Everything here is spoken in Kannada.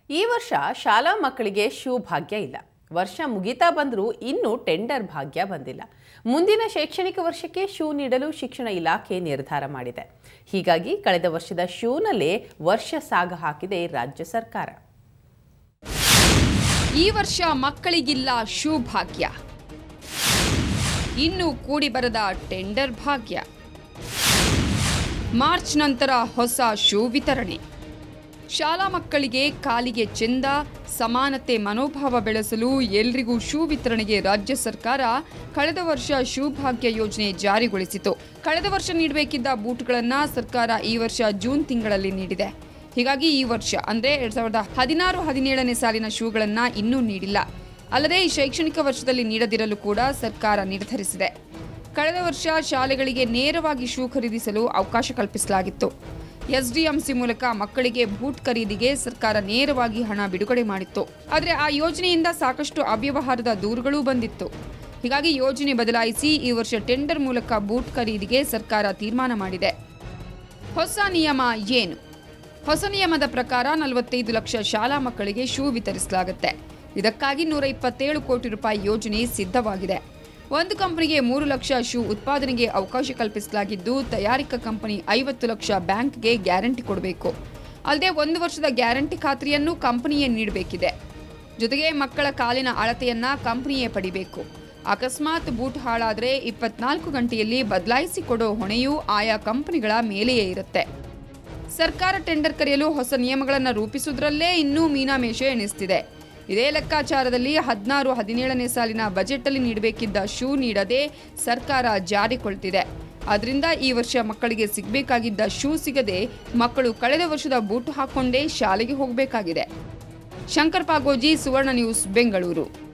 ಈ ವರ್ಷ ಶಾಲಾ ಮಕ್ಕಳಿಗೆ ಶೂ ಭಾಗ್ಯ ಇಲ್ಲ. ವರ್ಷ ಮುಗಿತಾ ಬಂದರೂ ಇನ್ನೂ ಟೆಂಡರ್ ಭಾಗ್ಯ ಬಂದಿಲ್ಲ. ಮುಂದಿನ ಶೈಕ್ಷಣಿಕ ವರ್ಷಕ್ಕೆ ಶೂ ನೀಡಲು ಶಿಕ್ಷಣ ಇಲಾಖೆ ನಿರ್ಧಾರ ಮಾಡಿದೆ. ಹೀಗಾಗಿ ಕಳೆದ ವರ್ಷದ ಶೂನಲ್ಲೇ ವರ್ಷ ಸಾಗ ಹಾಕಿದೆ ರಾಜ್ಯ ಸರ್ಕಾರ. ಈ ವರ್ಷ ಮಕ್ಕಳಿಗಿಲ್ಲ ಶೂ ಭಾಗ್ಯ, ಇನ್ನು ಕೂಡಿ ಬರದ ಟೆಂಡರ್ ಭಾಗ್ಯ. ಮಾರ್ಚ್ ನಂತರ ಹೊಸ ಶೂ ವಿತರಣೆ. ಶಾಲಾ ಮಕ್ಕಳಿಗೆ ಕಾಲಿಗೆ ಚೆಂದ, ಸಮಾನತೆ ಮನೋಭಾವ ಬೆಳೆಸಲು ಎಲ್ರಿಗೂ ಶೂ ವಿತರಣೆಗೆ ರಾಜ್ಯ ಸರ್ಕಾರ ಕಳೆದ ವರ್ಷ ಶೂ ಭಾಗ್ಯ ಯೋಜನೆ ಜಾರಿಗೊಳಿಸಿತು. ಕಳೆದ ವರ್ಷ ನೀಡಬೇಕಿದ್ದ ಬೂಟ್ಗಳನ್ನು ಸರ್ಕಾರ ಈ ವರ್ಷ ಜೂನ್ ತಿಂಗಳಲ್ಲಿ ನೀಡಿದೆ. ಹೀಗಾಗಿ ಈ ವರ್ಷ ಅಂದರೆ 2016-17ನೇ ಸಾಲಿನ ಶೂಗಳನ್ನು ಇನ್ನೂ ನೀಡಿಲ್ಲ. ಅಲ್ಲದೆ ಈ ಶೈಕ್ಷಣಿಕ ವರ್ಷದಲ್ಲಿ ನೀಡದಿರಲು ಕೂಡ ಸರ್ಕಾರ ನಿರ್ಧರಿಸಿದೆ. ಕಳೆದ ವರ್ಷ ಶಾಲೆಗಳಿಗೆ ನೇರವಾಗಿ ಶೂ ಖರೀದಿಸಲು ಅವಕಾಶ ಕಲ್ಪಿಸಲಾಗಿತ್ತು. ಎಸ್ಡಿಎಂಸಿ ಮೂಲಕ ಮಕ್ಕಳಿಗೆ ಬೂಟ್ ಖರೀದಿಗೆ ಸರ್ಕಾರ ನೇರವಾಗಿ ಹಣ ಬಿಡುಗಡೆ ಮಾಡಿತ್ತು. ಆದರೆ ಆ ಯೋಜನೆಯಿಂದ ಸಾಕಷ್ಟು ಅವ್ಯವಹಾರದ ದೂರುಗಳೂ ಬಂದಿತ್ತು. ಹೀಗಾಗಿ ಯೋಜನೆ ಬದಲಾಯಿಸಿ ಈ ವರ್ಷ ಟೆಂಡರ್ ಮೂಲಕ ಬೂಟ್ ಖರೀದಿಗೆ ಸರ್ಕಾರ ತೀರ್ಮಾನ ಮಾಡಿದೆ. ಹೊಸ ನಿಯಮ ಏನು? ಹೊಸ ನಿಯಮದ ಪ್ರಕಾರ 45 ಲಕ್ಷ ಶಾಲಾ ಮಕ್ಕಳಿಗೆ ಶೂ ವಿತರಿಸಲಾಗುತ್ತೆ. ಇದಕ್ಕಾಗಿ 127 ಕೋಟಿ ರೂಪಾಯಿ ಯೋಜನೆ ಸಿದ್ಧವಾಗಿದೆ. ಒಂದು ಕಂಪನಿಗೆ 3 ಲಕ್ಷ ಶೂ ಉತ್ಪಾದನೆಗೆ ಅವಕಾಶ ಕಲ್ಪಿಸಲಾಗಿದ್ದು, ತಯಾರಿಕಾ ಕಂಪನಿ 50 ಲಕ್ಷ ಬ್ಯಾಂಕ್ಗೆ ಗ್ಯಾರಂಟಿ ಕೊಡಬೇಕು. ಅಲ್ಲದೆ 1 ವರ್ಷದ ಗ್ಯಾರಂಟಿ ಖಾತ್ರಿಯನ್ನು ಕಂಪನಿಯೇ ನೀಡಬೇಕಿದೆ. ಜೊತೆಗೆ ಮಕ್ಕಳ ಕಾಲಿನ ಅಳತೆಯನ್ನ ಕಂಪನಿಯೇ ಪಡಿಬೇಕು. ಅಕಸ್ಮಾತ್ ಬೂಟ್ ಹಾಳಾದರೆ 24 ಗಂಟೆಯಲ್ಲಿ ಬದಲಾಯಿಸಿ ಕೊಡೋ ಹೊಣೆಯೂ ಆಯಾ ಕಂಪನಿಗಳ ಮೇಲೆಯೇ ಇರುತ್ತೆ. ಸರ್ಕಾರ ಟೆಂಡರ್ ಕರೆಯಲು ಹೊಸ ನಿಯಮಗಳನ್ನು ರೂಪಿಸುವುದರಲ್ಲೇ ಇನ್ನೂ ಮೀನಾಮೇಷ ಎಣಿಸ್ತಿದೆ. ಇದೇ ಲೆಕ್ಕಾಚಾರದಲ್ಲಿ 16-17ನೇ ಸಾಲಿನ ಬಜೆಟಲ್ಲಿ ನೀಡಬೇಕಿದ್ದ ಶೂ ನೀಡದೆ ಸರ್ಕಾರ ಜಾರಿಕೊಳ್ತಿದೆ. ಆದ್ದರಿಂದ ಈ ವರ್ಷ ಮಕ್ಕಳಿಗೆ ಸಿಗಬೇಕಾಗಿದ್ದ ಶೂ ಸಿಗದೆ ಮಕ್ಕಳು ಕಳೆದ ವರ್ಷದ ಬೂಟು ಹಾಕೊಂಡೇ ಶಾಲೆಗೆ ಹೋಗಬೇಕಾಗಿದೆ. ಶಂಕರ್ ಪಾಗೋಜಿ, ಸುವರ್ಣ ನ್ಯೂಸ್, ಬೆಂಗಳೂರು.